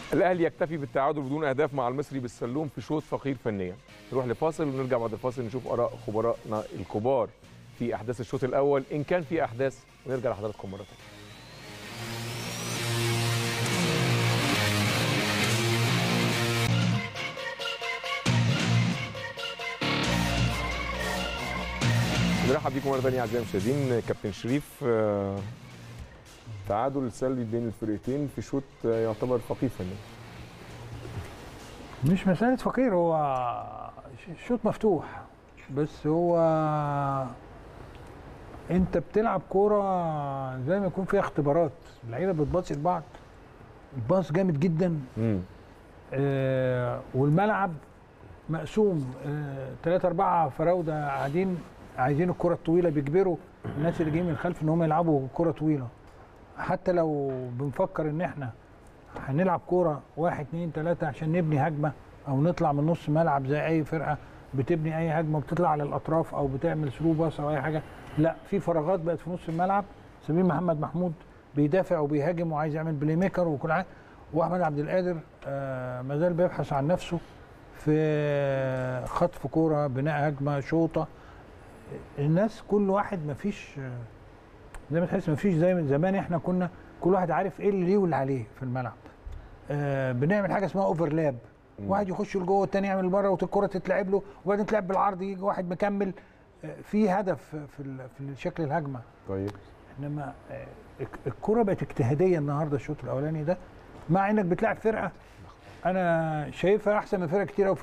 الاهلي يكتفي بالتعادل بدون اهداف مع المصري بالسلوم في شوط فقير فنيا. نروح لفاصل ونرجع بعد الفاصل نشوف اراء خبرائنا الكبار في احداث الشوط الاول ان كان في احداث، ونرجع لحضراتكم مره ثانيه. نرحب بيكم مره ثانيه اعزائي المشاهدين. كابتن شريف، تعادل سلبي بين الفرقتين في شوط يعتبر فقير فنيا. مش مسألة فقير، هو شوط مفتوح، بس هو انت بتلعب كورة زي ما يكون فيها اختبارات، اللعيبة بتباصي لبعض، الباص جامد جدا. والملعب مقسوم 3-4 فراودة قاعدين عايزين الكرة الطويلة، بيجبروا الناس اللي جايين من الخلف ان هم يلعبوا كرة طويلة. حتى لو بنفكر ان احنا هنلعب كوره 1 2 3 عشان نبني هجمه او نطلع من نص ملعب زي اي فرقه بتبني اي هجمه وبتطلع على الاطراف او بتعمل ثرو باص او اي حاجه، لا، في فراغات بقت في نص الملعب. سمير محمد محمود بيدافع وبيهاجم وعايز يعمل بلاي ميكر وكل حاجه، واحمد عبد القادر ما زال بيبحث عن نفسه في خطف كوره، بناء هجمه، شوطه. الناس كل واحد ما فيش زي ما تحس ما فيش زي زمان احنا كنا كل واحد عارف ايه اللي ليه واللي عليه في الملعب. بنعمل حاجه اسمها اوفرلاب، واحد يخش لجوه والتاني يعمل بره والكره تتلعب له وبعدين تلعب بالعرض يجي واحد مكمل. في هدف في شكل الهجمه. طيب انما الكره بقت اجتهاديه النهارده الشوط الاولاني ده، مع انك بتلعب فرقه انا شايفها احسن من فرق كتير قوي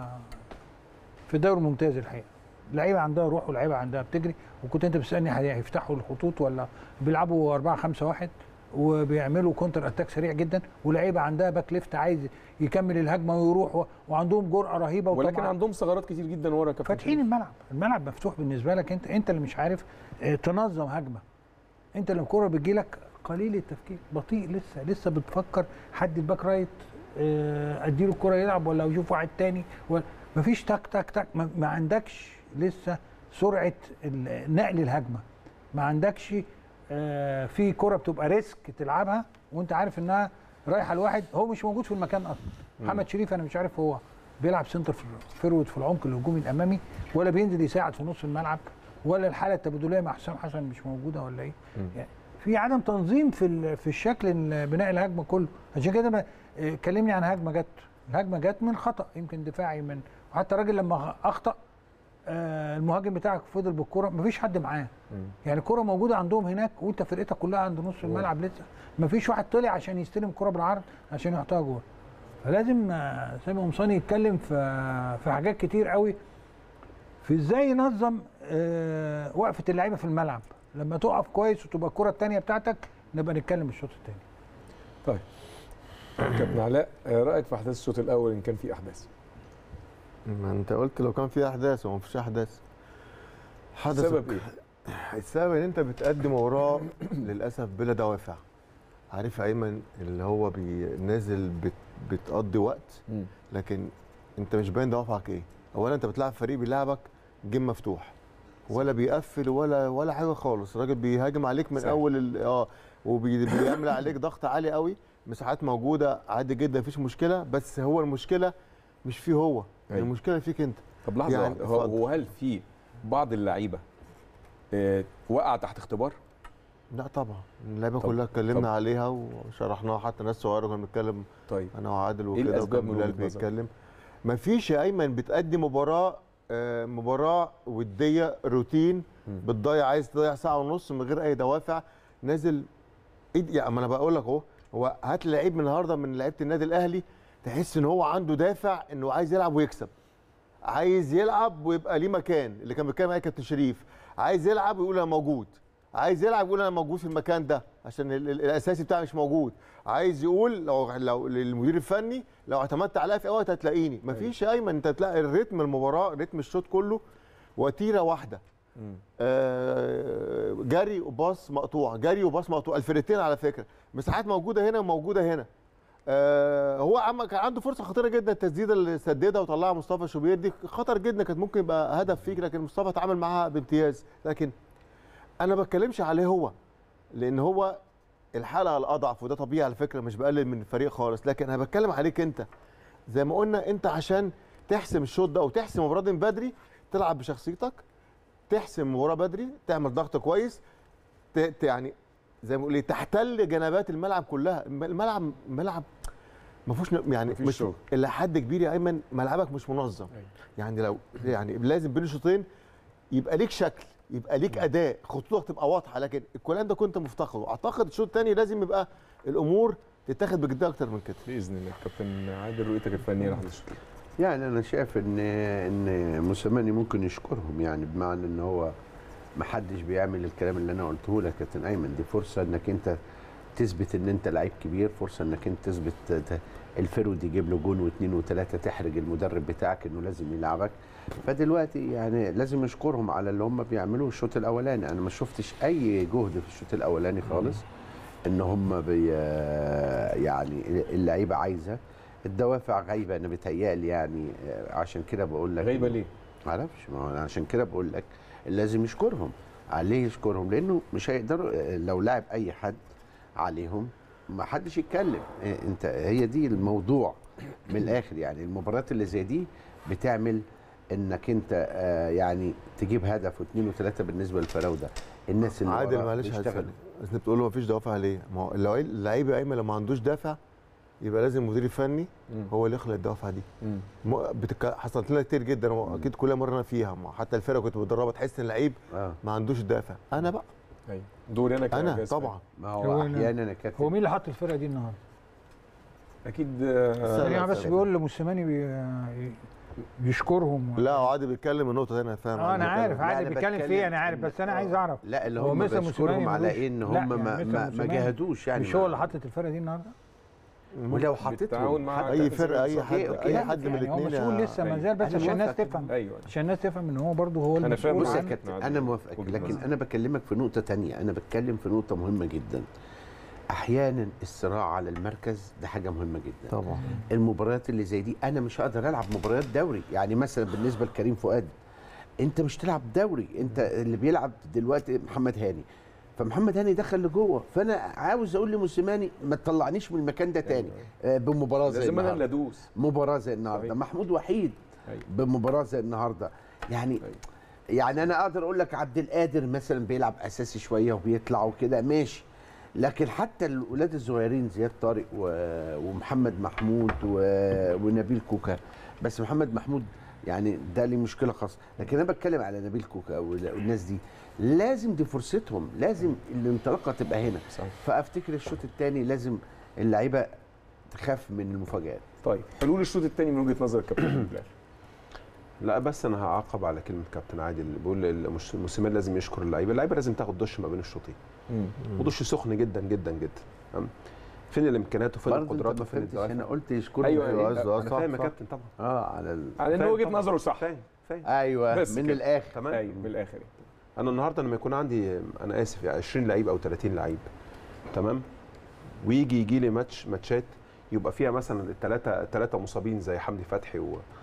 في الدوري الممتاز الحقيقه. لعيبه عندها روح ولعيبه عندها بتجري، وكنت انت بتسالني هيفتحوا الخطوط ولا بيلعبوا 4-5-1 وبيعملوا كونتر اتاك سريع جدا، ولعيبه عندها باك ليفت عايز يكمل الهجمه ويروح، وعندهم جرأه رهيبه، ولكن عندهم ثغرات كتير جدا ورا كابتن. فاتحين الملعب مفتوح بالنسبه لك، انت اللي مش عارف تنظم هجمه. انت اللي الكوره بتجي لك قليل التفكير، بطيء، لسه بتفكر حد الباك رايت اديله الكوره يلعب ولا يشوف واحد تاني، مفيش تك تك تك، ما عندكش لسه سرعه نقل الهجمه، ما عندكش في كرة بتبقى ريسك تلعبها وانت عارف انها رايحه لواحد هو مش موجود في المكان اصلا. محمد شريف انا مش عارف هو بيلعب سنتر فيرود في العمق الهجومي الامامي ولا بينزل يساعد في نص الملعب، ولا الحاله التبادليه مع حسام حسن مش موجوده ولا ايه؟ يعني في عدم تنظيم في الشكل بناء الهجمه كله. عشان كده كلمني عن الهجمه جت من خطا يمكن دفاعي، وحتى الراجل لما اخطا المهاجم بتاعك فضل بالكره مفيش حد معاه. يعني الكره موجوده عندهم هناك وانت فرقتك كلها عند نص الملعب لسه مفيش واحد طلع عشان يستلم الكره بالعرض عشان يحطها جوه. فلازم سامي قمصاني يتكلم في حاجات كتير قوي في ازاي ينظم وقفه اللعيبه في الملعب. لما تقف كويس وتبقى الكره الثانيه بتاعتك نبقى نتكلم الشوط الثاني. طيب كابتن علاء، رايك في احداث الشوط الاول ان كان في احداث؟ ما انت قلت لو كان في احداث وما فيش احداث. السبب ايه؟ السبب ان انت بتقدم وراه للاسف بلا دوافع. عارف يا ايمن اللي هو نازل بتقضي وقت، لكن انت مش باين دوافعك ايه. اولا انت بتلعب فريق بيلعبك جيم مفتوح، ولا بيقفل ولا حاجه خالص. الراجل بيهاجم عليك من اول وبيعمل عليك ضغط عالي قوي. مساحات موجوده عادي جدا مفيش مشكله، بس هو المشكله مش فيه هو، المشكله فيك انت. طب لحظه يعني هو هل في بعض اللعيبه وقع تحت اختبار؟ لا طبعا، اللعيبه كلها اتكلمنا عليها وشرحناها، حتى ناس صغيره كنا بنتكلم. طيب انا وعادل وكده، ايه الاسباب وكان بيتكلم. مفيش يا ايمن بتقدم مباراه وديه روتين، عايز تضيع ساعه ونص من غير اي دوافع، نازل يعني ما انا بقول لك اهو. هو هات لعيب من النهارده من لعيبه النادي الاهلي تحس ان هو عنده دافع انه عايز يلعب ويكسب، عايز يلعب ويبقى ليه مكان، اللي كان بيتكلم عليه كابتن شريف، عايز يلعب ويقول انا موجود، عايز يلعب ويقول انا موجود في المكان ده عشان الاساسي بتاعي مش موجود، عايز يقول لو للمدير الفني لو اعتمدت عليا في وقت هتلاقيني. مفيش يا ايمن، انت تلاقي الريتم المباراه، ريتم الشوط كله وتيره واحده، جري وباص مقطوع، جري وباص مقطوع. الفرقتين على فكره مساحات موجوده هنا وموجوده هنا. هو كان عنده فرصه خطيره جدا، التسديده اللي سددها وطلعها مصطفى شوبير دي خطر جدا، كانت ممكن يبقى هدف فيك، لكن مصطفى اتعامل معاها بامتياز. لكن انا ما بتكلمش عليه هو، لان هو الحلقه الاضعف، وده طبيعي على فكره، مش بقلل من الفريق خالص، لكن انا بتكلم عليك انت. زي ما قلنا انت عشان تحسم الشوط ده وتحسم المباراه دي من بدري، تلعب بشخصيتك، تحسم المباراه بدري، تعمل ضغط كويس، يعني زي ما بقول تحتل جنبات الملعب كلها. الملعب ما فيهوش يعني مش الا حد كبير يا ايمن، ملعبك مش منظم. يعني لو يعني لازم بين الشوطين يبقى ليك شكل، يبقى ليك اداء، خطوطك تبقى واضحه، لكن الكلام ده كنت مفتقده. اعتقد الشوط الثاني لازم يبقى الامور تتاخد بجديه اكتر من كده باذن الله. كابتن عادل، رؤيتك الفنيه لحد الشوط؟ يعني انا شايف ان موسيماني ممكن يشكرهم، يعني بمعنى ان هو ما حدش بيعمل الكلام اللي انا قلته لك يا كابتن ايمن. دي فرصه انك انت تثبت ان انت لعيب كبير، فرصه انك انت تثبت الفرود يجيب له جون واثنين وثلاثه، تحرج المدرب بتاعك انه لازم يلعبك. فدلوقتي يعني لازم نشكرهم على اللي هم بيعملوه الشوط الاولاني. انا ما شفتش اي جهد في الشوط الاولاني خالص، ان هم يعني اللعيبه عايزه، الدوافع غايبه. انا بيتهيألي يعني عشان كده بقول لك غايبه ليه؟ ما اعرفش، ما هو عشان كده بقول لك لازم يشكرهم عليه، يشكرهم لانه مش هيقدروا لو لعب اي حد عليهم ما حدش يتكلم. انت هي دي الموضوع من الاخر. يعني المباريات اللي زي دي بتعمل انك انت يعني تجيب هدف واثنين وثلاثه بالنسبه للفراوده. الناس اللي عادل معلش بيشتغلوا، انت بتقول له ما فيش دوافع ليه؟ ما هو اللعيب يا ايمن لو ما عندوش دافع يبقى لازم المدير الفني هو اللي يخلق الدوافع دي. حصلت لنا كتير جدا، واكيد كلنا مرنا فيها. حتى الفرقه كنت بدربها تحس ان اللعيب ما عندوش دافع. انا بقى ايوه دوري انا طبعا. ما هو احيانا يا كابتن هو مين اللي حط الفرقه دي النهارده؟ اكيد بس بيقول لموسيماني بيشكرهم. لا عادي بيتكلم النقطه هنا، فاهم؟ انا عارف عادي بيتكلم فيها، انا عارف، بس انا عايز اعرف. لا اللي هم بيشكرهم على ايه؟ ان هم ما جاهدوش. يعني مش هو اللي حطت الفرقه دي النهارده؟ ولو حطيتهم مع اي فرقه، اي حد من الاثنين هو مسؤول لسه ما زال، بس عشان الناس تفهم. عشان الناس تفهم ان هو برضه هو المسؤول. بص يا كابتن انا موافقك، لكن انا بكلمك في نقطه ثانيه. انا بتكلم في نقطه مهمه جدا. احيانا الصراع على المركز ده حاجه مهمه جدا طبعا. المباريات اللي زي دي انا مش هقدر العب مباريات دوري. يعني مثلا بالنسبه لكريم فؤاد، انت مش تلعب دوري، انت اللي بيلعب دلوقتي محمد هاني، فمحمد هاني دخل لجوه. فانا عاوز اقول لموسيماني ما تطلعنيش من المكان ده تاني بمباراه زي لازم النهارده. انا اللي ادوس مباراه زي النهارده، محمود وحيد بمباراه زي النهارده. يعني يعني انا اقدر اقول لك عبد القادر مثلا بيلعب اساسي شويه وبيطلع وكده ماشي، لكن حتى الاولاد الصغيرين زياد طارق ومحمد محمود ونبيل كوكا، بس محمد محمود يعني ده ليه مشكله خاصه، لكن انا بتكلم على نبيل كوكا والناس دي لازم دي فرصتهم، لازم الانطلاقه تبقى هنا. صحيح. فافتكر الشوط الثاني لازم اللعيبه تخاف من المفاجآت. طيب حلول الشوط الثاني من وجهه نظر الكابتن؟ لا بس انا هعقب على كلمه كابتن عادل اللي بيقول موسيماني لازم يشكر اللعيبه لازم تاخد دش ما بين الشوطين، ودش سخن جدا جدا جدا. فين الامكانيات وفين القدرات وفين الدوافع؟ انا قلت يشكر. ايوه انا فاهم يا كابتن طبعا. على ان وجهه نظره صح. فاهم ايوه من الاخر. تمام. ايوه من الاخر. انا النهارده لما يكون عندي انا اسف 20 لعيب او 30 لعيب، تمام، ويجي لي ماتشات يبقى فيها مثلا الثلاثه مصابين زي حمدي فتحي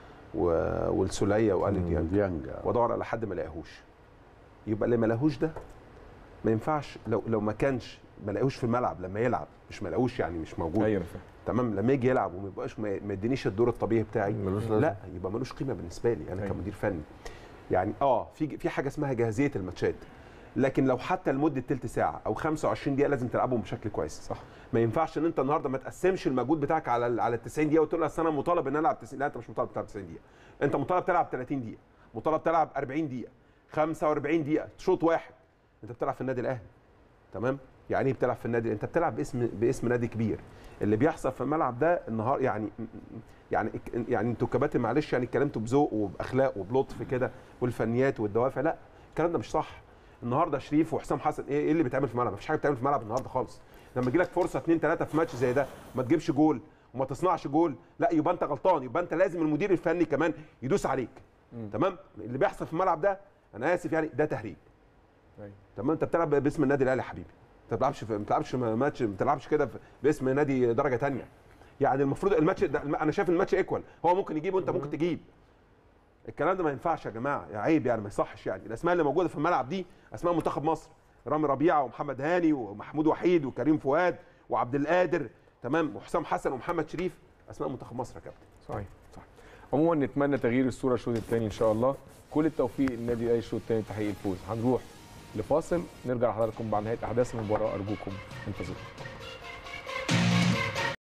والسوليه وقال ديانج، وادور على حد ما لاقيهوش. يبقى اللي ما لاقيهوش ده ما ينفعش، لو ما كانش ما لاقيهوش في الملعب لما يلعب، مش ما لاقيهوش يعني مش موجود. ايوه تمام. لما يجي يلعب وما يبقاش ما يدينيش الدور الطبيعي بتاعي، لا يبقى ملوش قيمه بالنسبه لي انا كمدير فني. يعني في حاجه اسمها جاهزيه الماتشات، لكن لو حتى لمده ثلث ساعه او 25 دقيقه لازم تلعبهم بشكل كويس. صح. ما ينفعش ان انت النهارده ما تقسمش المجهود بتاعك على ال 90 دقيقه وتقول اصل انا مطالب ان العب 90. لا انت مش مطالب تلعب 90 دقيقه، انت مطالب تلعب 30 دقيقه، مطالب تلعب 40 دقيقه، 45 دقيقه، شوط واحد. انت بتلعب في النادي الاهلي، تمام؟ يعني ايه بتلعب في النادي؟ انت بتلعب باسم نادي كبير. اللي بيحصل في الملعب ده النهار يعني انتوا كباتن معلش يعني اتكلمتوا بذوق وباخلاق وبلطف كده والفنيات والدوافع، لا الكلام ده مش صح. النهارده شريف وحسام حسن ايه اللي بيتعمل في الملعب؟ مفيش حاجه بتتعمل في الملعب النهارده خالص. لما يجي لك فرصه 2 3 في ماتش زي ده ما تجيبش جول وما تصنعش جول، لا يبقى انت غلطان، يبقى انت لازم المدير الفني كمان يدوس عليك. تمام؟ اللي بيحصل في الملعب ده انا اسف يعني ده تهريج. تمام؟ انت بتلعب باسم النادي الاهلي يا حبيبي، ما بتلعبش ماتش، ما بتلعبش كده باسم نادي درجه ثانيه. يعني المفروض الماتش ده انا شايف الماتش ايكوال، هو ممكن يجيب وانت ممكن تجيب. الكلام ده ما ينفعش يا جماعه، عيب يعني، ما يصحش. يعني الاسماء اللي موجوده في الملعب دي اسماء منتخب مصر، رامي ربيعه ومحمد هاني ومحمود وحيد وكريم فؤاد وعبد القادر، تمام، وحسام حسن ومحمد شريف، اسماء منتخب مصر يا كابتن. صحيح صح. عموما نتمنى تغيير الصوره الشوط الثاني ان شاء الله. كل التوفيق للنادي الاهلي الشوط الثاني تحقيق الفوز. هنروح لفاصل، نرجع لحضراتكم بعد نهايه احداث المباراه، ارجوكم انتظرونا.